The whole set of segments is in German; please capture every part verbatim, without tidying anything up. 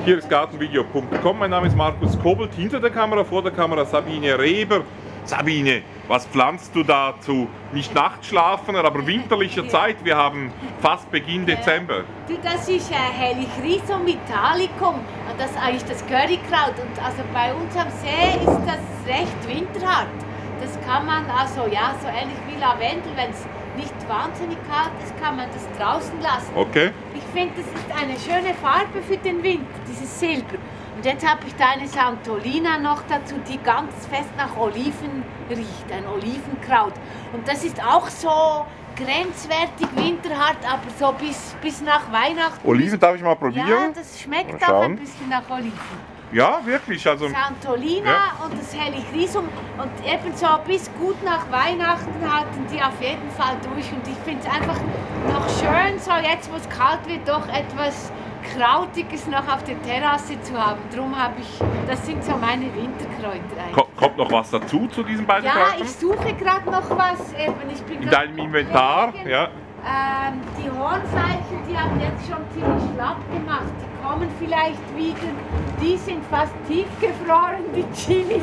Hier ist gartenvideo punkt com. Mein Name ist Markus Kobelt. Hinter der Kamera, vor der Kamera Sabine Reber. Sabine, was pflanzt du da zu nicht nachtschlafener, aber winterlicher Zeit? Wir haben fast Beginn Dezember. Du, das ist äh, Helichrysum italicum und das ist eigentlich das Currykraut. Und also bei uns am See ist das recht winterhart. Das kann man also, ja, so ähnlich wie Lavendel, wenn es nicht wahnsinnig kalt ist, kann man das draußen lassen. Okay. Ich finde, das ist eine schöne Farbe für den Winter, dieses Silber. Und jetzt habe ich da eine Santolina noch dazu, die ganz fest nach Oliven riecht, ein Olivenkraut. Und das ist auch so grenzwertig winterhart, aber so bis, bis nach Weihnachten. Oliven darf ich mal probieren? Ja, das schmeckt auch ein bisschen nach Oliven. Ja, wirklich. Also Santolina ja. Und das Helichrysum und ebenso bis gut nach Weihnachten halten die auf jeden Fall durch. Und ich finde es einfach noch schön, so jetzt wo es kalt wird, doch etwas Krautiges noch auf der Terrasse zu haben. Darum habe ich, das sind so meine Winterkräuter eigentlich. Kommt noch was dazu zu diesen beiden Ja, Kräutern? ich suche gerade noch was. Eben, ich bin in deinem Inventar? Kollegen. Ja. Ähm, die Hornveilchen, die haben jetzt schon ziemlich schlapp gemacht. Die kommen vielleicht wieder. Die sind fast tiefgefroren, die Chilis.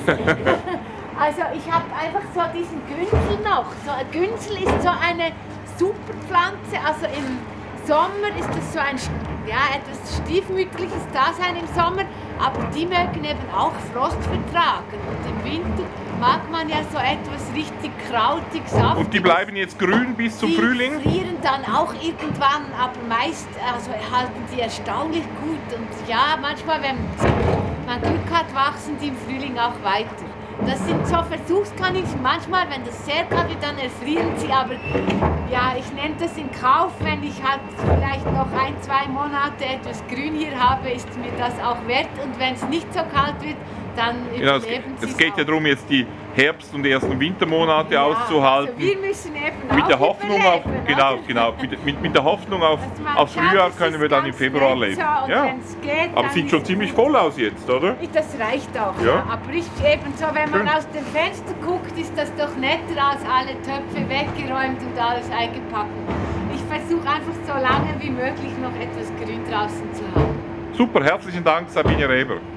Also ich habe einfach so diesen Günzel noch. So ein Günzel ist so eine super Pflanze. Also im Sommer ist das so ein ja, etwas stiefmütterliches Dasein im Sommer, aber die mögen eben auch Frost vertragen. Und im Winter mag man ja so etwas richtig krautig, saftiges. Und die bleiben jetzt grün bis zum die Frühling? Die frieren dann auch irgendwann, aber meist also halten die erstaunlich gut. Und ja, manchmal, wenn man Glück hat, wachsen die im Frühling auch weiter. Das sind so Versuchskaninchen. Manchmal, wenn das sehr kalt wird, dann erfrieren sie. Aber ja, ich nehme das in Kauf, wenn ich halt vielleicht noch ein, zwei Monate etwas Grün hier habe, ist mir das auch wert. Und wenn es nicht so kalt wird, dann ja, überleben sie es. Es geht ja darum, jetzt die Herbst- und ersten Wintermonate ja, auszuhalten. Also wir müssen eben mit auch der Hoffnung auf, genau, oder? genau, mit, mit, mit der Hoffnung auf, auf Frühjahr können wir dann im Februar leben. So, ja. Geht, aber es sieht schon ziemlich voll aus jetzt, oder? Das reicht auch, ja. ja. Aber ich eben so, wenn man Schön. aus dem Fenster guckt, ist das doch netter als alle Töpfe weggeräumt und alles eingepackt. Ich versuche einfach so lange wie möglich noch etwas Grün draußen zu haben. Super, herzlichen Dank, Sabine Reber.